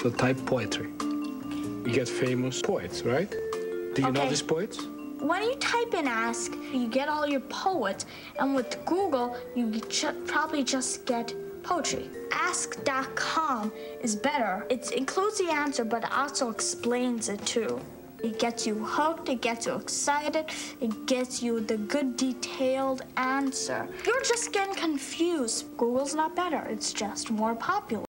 So type poetry. You get famous poets, right? Do you know these poets? When you type in Ask, you get all your poets, and with Google, you probably just get poetry. Ask.com is better. It includes the answer, but it also explains it too. It gets you hooked, it gets you excited, it gets you the good detailed answer. You're just getting confused. Google's not better, it's just more popular.